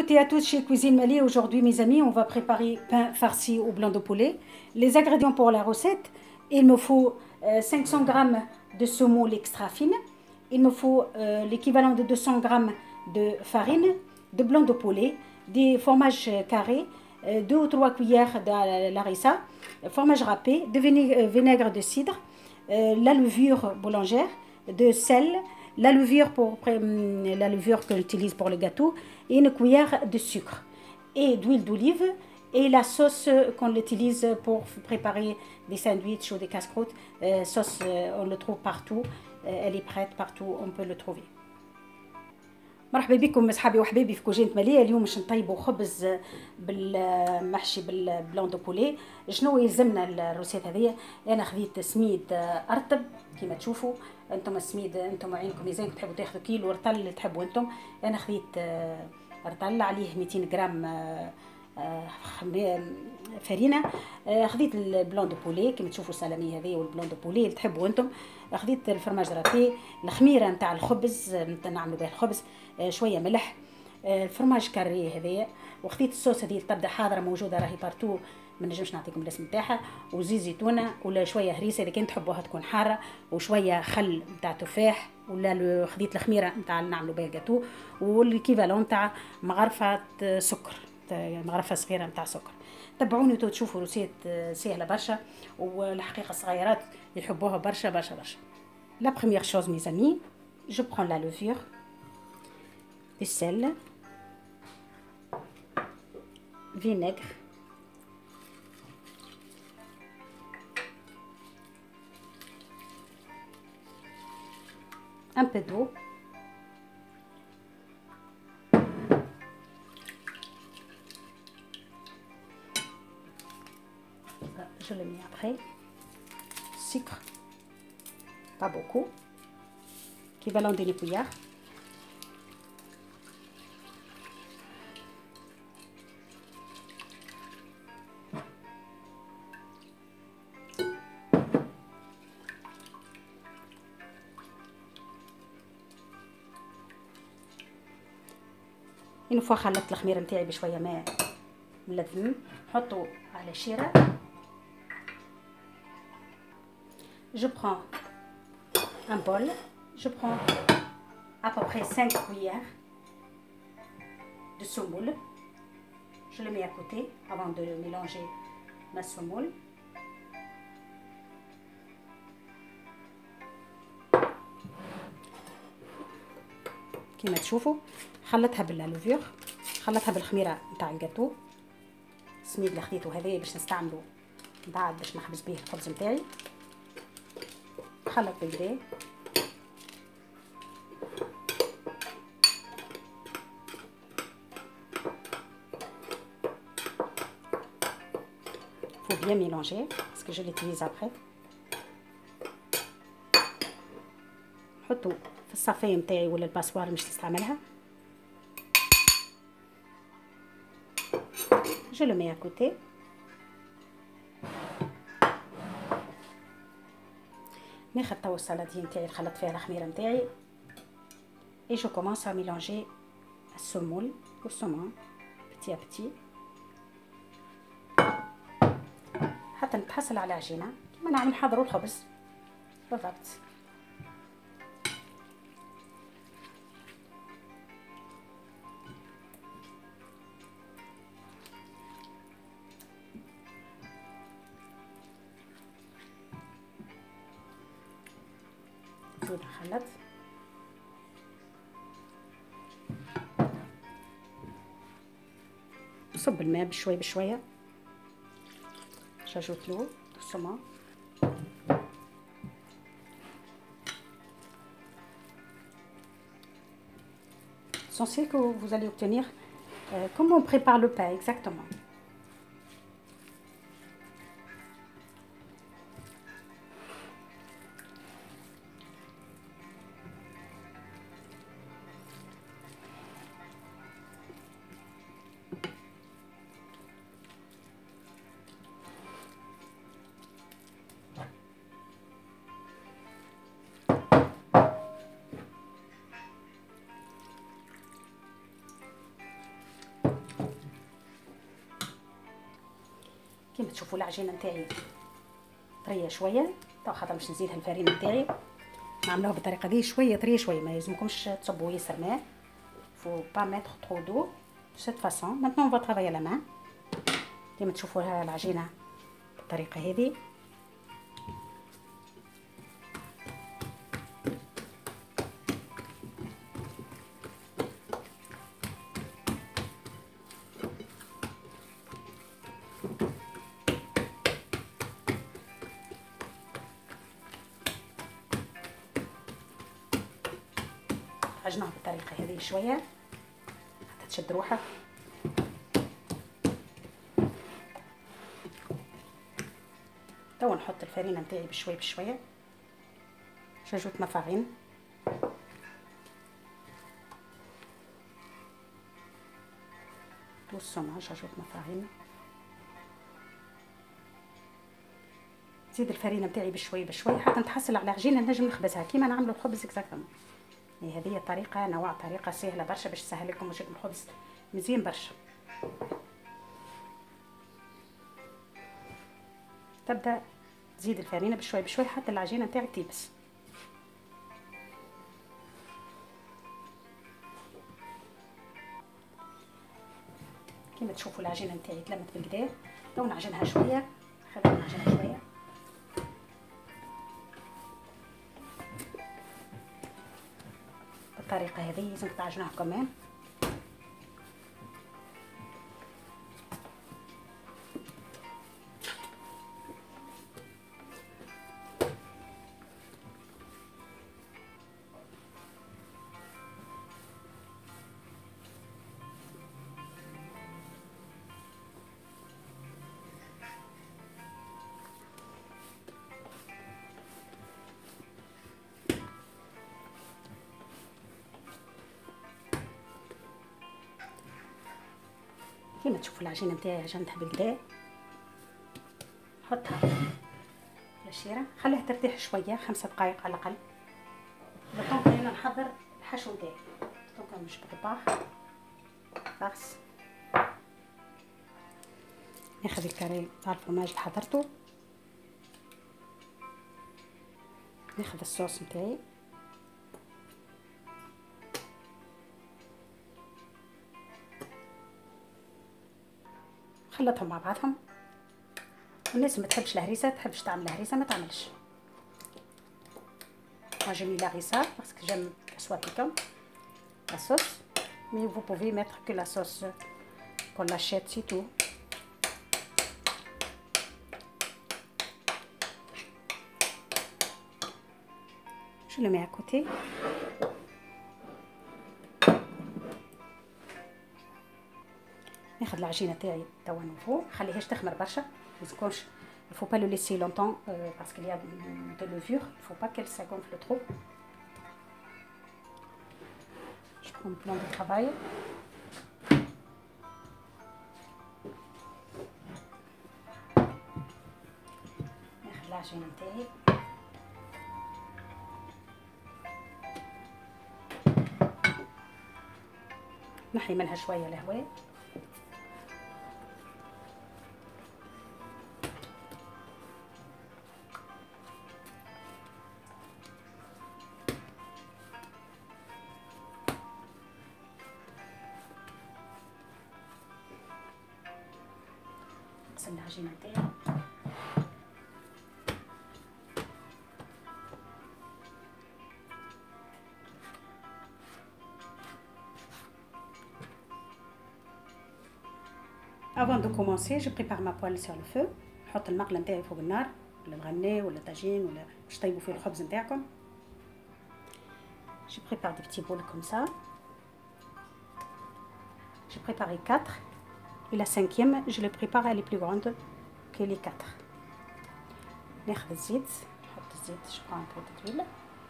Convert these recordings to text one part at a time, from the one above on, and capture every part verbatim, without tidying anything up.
toutes et à tous chez Cuisine Mali. Aujourd'hui, mes amis, on va préparer pain farci au blanc de poulet. Les ingrédients pour la recette, il me faut euh, cinq cents grammes de semoule extra fine. Il me faut euh, l'équivalent de deux cents grammes de farine, de blanc de poulet, des fromages carrés, euh, deux ou trois cuillères de larissa, fromage râpé, de vinaigre, vinaigre de cidre, euh, la levure boulangère, de sel, la levure pour la levure que j'utilise pour le gâteau et une cuillère de sucre et d'huile d'olive et la sauce qu'on utilise pour préparer des sandwichs ou des casse-croûtes. Euh, sauce, euh, on le trouve partout, euh, elle est prête partout, on peut le trouver. مرحبا بكم اصحابي وحبايبي في كوجينة مالية. اليوم باش نطيبوا خبز بالمحشي بالبلان دو بولي. شنو يلزمنا الروسيت هذيا؟ انا خذيت سميد ارطب كيما تشوفوا انتم، السميد انتم عينكم ميزانكم تحبوا تاخذوا كيلو رطل اللي تحبوا انتم. انا خذيت رطل عليه مئتين غرام فرينه. خذيت البلان دو بولي كيما تشوفوا سلامي هذه والبلان دو بولي اللي تحبوا انتم. خذيت الفرماج رابي، الخميره نتاع الخبز نعملوا بها الخبز، شويه ملح، الفرماج كاري هذايا، وخذيت الصوص هذه تبدا حاضره موجوده راهي بارتو، ما نجمش نعطيكم الاسم نتاعها، وزيت زيتونه ولا شويه هريسه اذا كان تحبوها تكون حاره، وشويه خل نتاع تفاح، ولا خذيت الخميره نتاع نعملوا بها الجاتو، والكيفالون نتاع مغرفه سكر، مغرفه صغيره نتاع سكر. تبعوني وتشوفوا روسيت سهله برشا، والحقيقه الصغيرات يحبوها برشا برشا برشا. La première chose mes amis, je prends la levure, du sel, vinaigre, un peu d'eau, je le mets après, sucre, pas beaucoup, équivalent d'une cuillère, une fois خلطت الخميره نتاعي بشويه ماء ملذم نحطه على شيره. Je prends un bol, je prends à peu près cinq cuillères de semoule, je le mets à côté avant de mélanger ma semoule. كما تشوفوا خلطها باللوفير، خلطها بالخميره نتاع الجاتو، السميد اللي خديته هذايا باش نستعملو بعد باش نخبز به الخبز نتاعي. خلط بالبدا faut bien mélanger parce que je l'utilise après. نحطو في الصفايه نتاعي ولا الباسوار اللي باش تستعملها. Je le mets à côté. ناخذ توا السلطه نتاعي اللي خلطت فيها الخميره نتاعي et je commence à mélanger السمول والسمن petit à petit حتى نتحصل على عجينه كيما نعمل نحضروا الخبز بالضبط. نزيد نخلط نصب الماء بشوي بشويه، j'ajoute l'eau doucement. L'essentiel que vous allez obtenir euh, comment on prépare le pain exactement. كيما تشوفوا العجينه نتاعي طريه شويه، تو خاطر باش نزيدها الفرينه نتاعي نعملوها بالطريقه دي شويه طريه شويه، ما يلزمكمش تصبوا ياسر ماء. faut pas mettre trop d'eau de cette façon. Maintenant on va travailler à la main كيما تشوفوا العجينه بالطريقه هذه. عجنوها بالطريقه هذه شويه حتى تشد روحها. تو نحط الفرينه نتاعي بشوي بشويه. j'ajoute ma farine. doucement j'ajoute ma farine. نزيد الفرينه نتاعي بشوي بشوي حتى نتحصل على عجينه نجم نخبزها كيما نعملوا الخبز اكزاكتومون. هذه طريقه نوع طريقه سهله برشا باش تسهل لكم وجهكم الخبز مزيان برشا. تبدا تزيد الفرينه بشوي بشوي حتى العجينه نتاعك تيبس. كيما تشوفوا العجينه نتاعي تلمت بالكدا. تو نعجنها شويه، خلينا نعجنها شويه. بالطريقه هذه لازم تعجنوها كمان. كيما تشوفوا العجينه نتاعي عجنتها بالكدا. نحطها في الشيره خليها ترتاح شويه خمسة دقائق على الاقل. دونك انا نحضر الحشو نتاعي. دونك مش بريبار بس ناخذ الكاري تاع الفرماج اللي حضرته، ناخذ الصوص نتاعي خلطهم مع بعضهم. والناس ما تحبش الهريسه تحبش تعمل الهريسه ما تعملش. moi j'ai mis la harissa parce que j'aime qu'elle soit piquante la sauce, mais vous pouvez mettre que la sauce qu'on l'achète, c'est tout. je le mets à côté. ناخذ العجينه تاعي توا نفوق خليهاش تخمر برشا. مازكونش il faut pas le laisser longtemps euh, parce qu'il y a de levure. il faut pas qu'elle se gonfle trop. je prends mon plan de travail. ناخذ العجينه نتاعي نحي منها شويه الهواء. نغسل العجينه نتاعي. avant de commencer je prépare ma poêle sur le feu. نحط المقله نتاعي فوق النار ولا الغناء ولا طاجين ولا باش طيبوا فيه الخبز نتاعكم. je prépare des petits boules comme ça. j'ai préparé quatre et la cinquième je le prépare, elle est plus grande que les quatre. ناخذ الزيت نحط الزيت je prends un peu d'huile.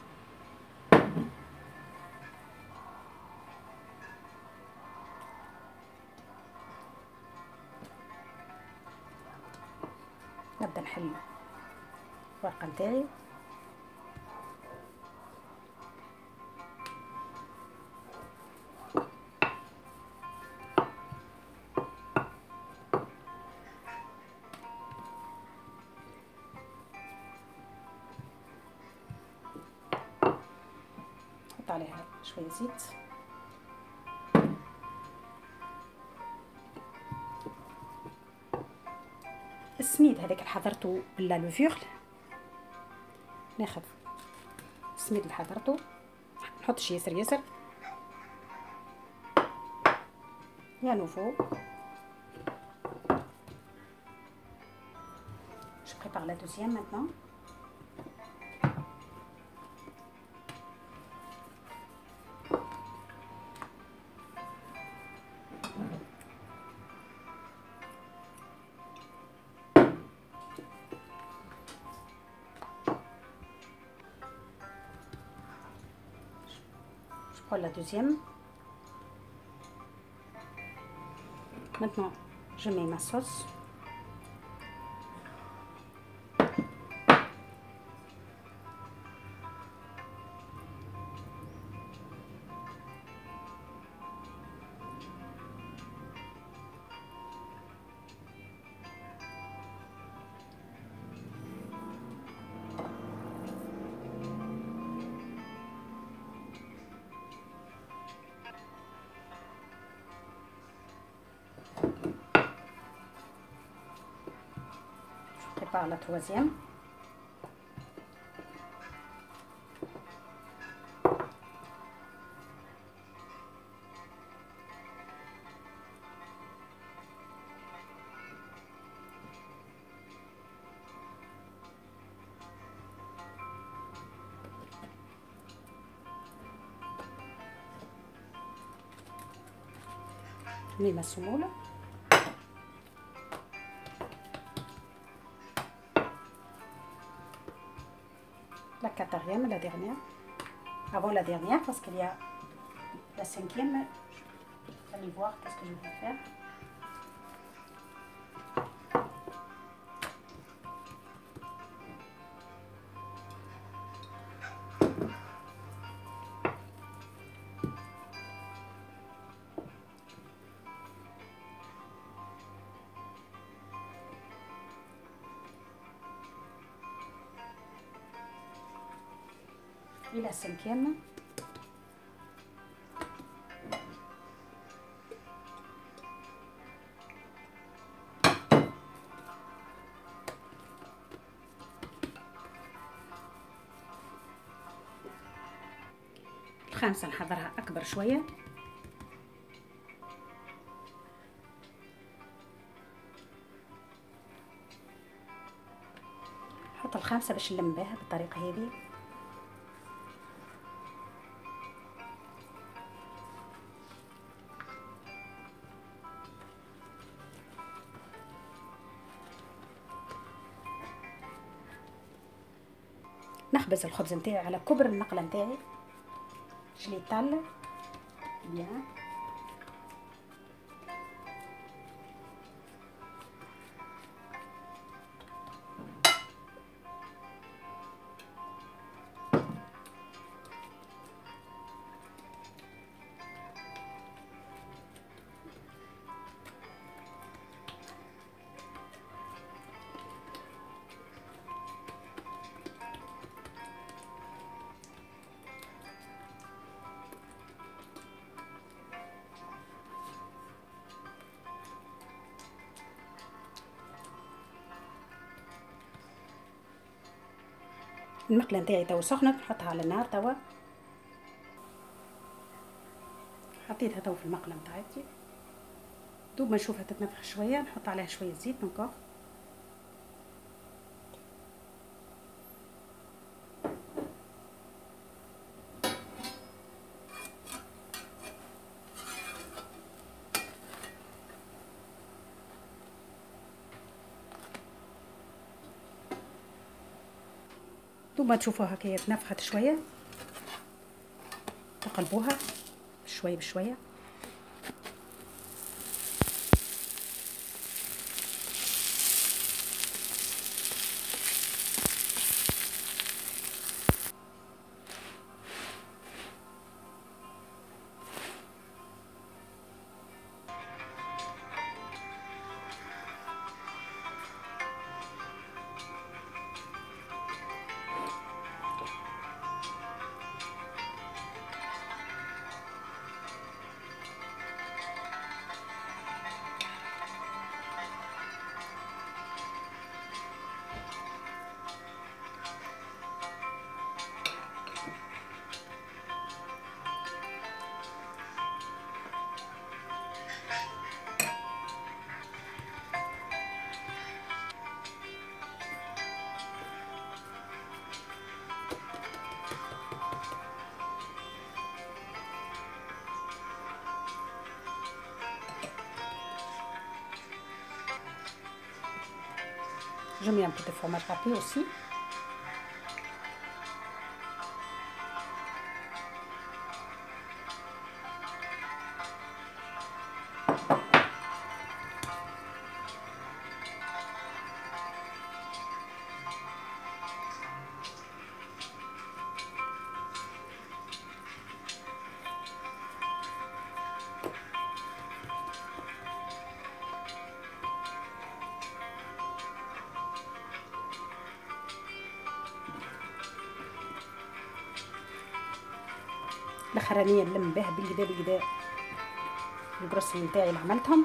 نبدا نحل الورقه نتاعي. نحط عليها شويه زيت. السميد هذاك اللي حضرته بلا لوفيغل، ناخذ السميد اللي حضرته، نحطش ياسر ياسر. يا نوفو je prépare la deuxième maintenant. Je prends la deuxième. Maintenant, je mets ma sauce. Je prépare la troisième. Je mets ma semoule. La quatrième, la dernière. Avant la dernière, parce qu'il y a la cinquième. Allez voir qu'est-ce que je vais faire. Et la cinquième. الخامسة نحضرها أكبر شوية. نحط الخامسة باش نلم بها بالطريقة هذه. نخبز الخبز نتاعي على كبر المقله نتاعي. Je l'étale bien. المقله نتاعي توا سخنت، نحطها على النار توا. حطيتها توا في المقله نتاعتي، دوب ما نشوفها تتنفخ شويه نحط عليها شويه زيت نكور. دوب ما تشوفوها هكايا تنفخت شويه تقلبوها شويه بشويه. Je mets un peu de fromage râpé aussi. الاخرانيه نلم بها بالكدا بالكدا البروسلي نتاعي اللي عملتهم.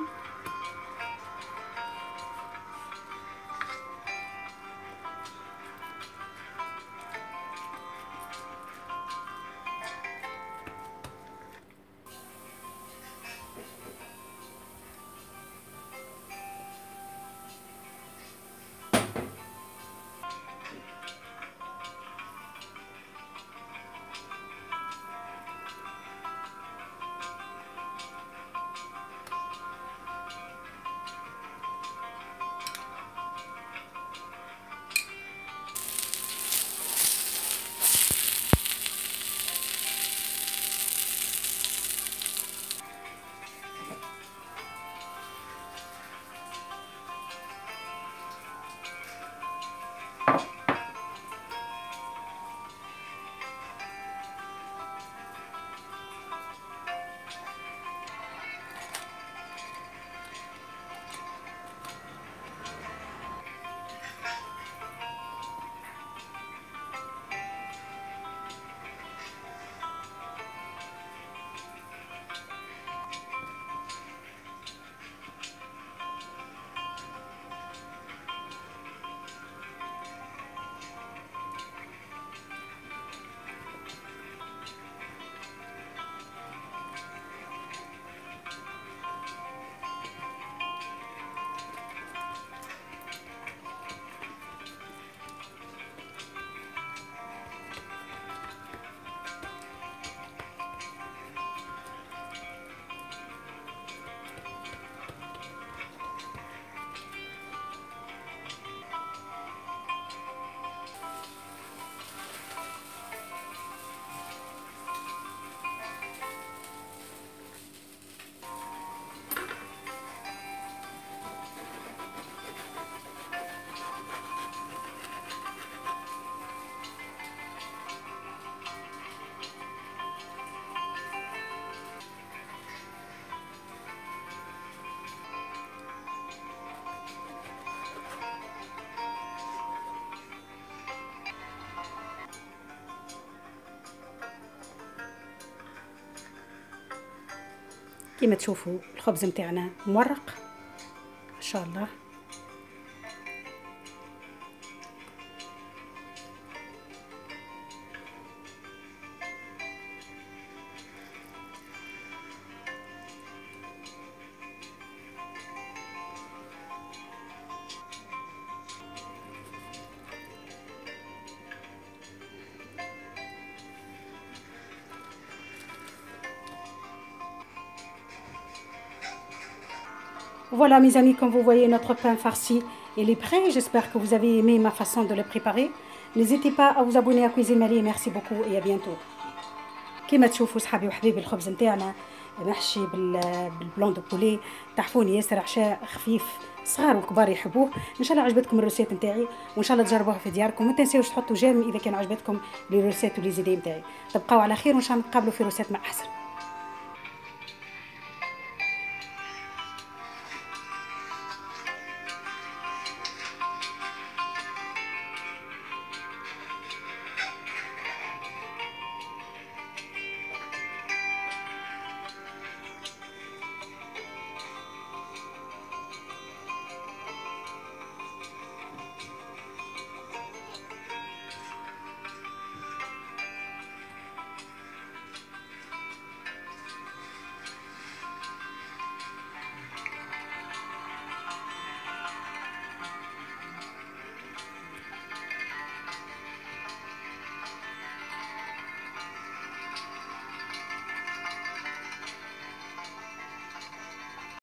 كيما تشوفوا الخبز متاعنا مورق ما شاء الله. Voilà mes amis, comme vous voyez, notre pain farci il est prêt. J'espère que vous avez aimé ma façon de le préparer. N'hésitez pas à vous abonner à Cuisine Malie. Merci beaucoup et à bientôt. كما تشوفوا صحابي وحبيبي الخبز نتاعنا محشي بالبلون دو بولي، تحفوني ياسر عشاء خفيف، صغار وكبار يحبوه. ان شاء الله عجبتكم الروسيت نتاعي وان شاء الله تجربوها في دياركم. ما تنساوش تحطوا جيم اذا كان عجبتكم لي روسيت ولي زيدي نتاعي. تبقاو على خير وان شاء الله نتقابلوا في روسيت مع احسن.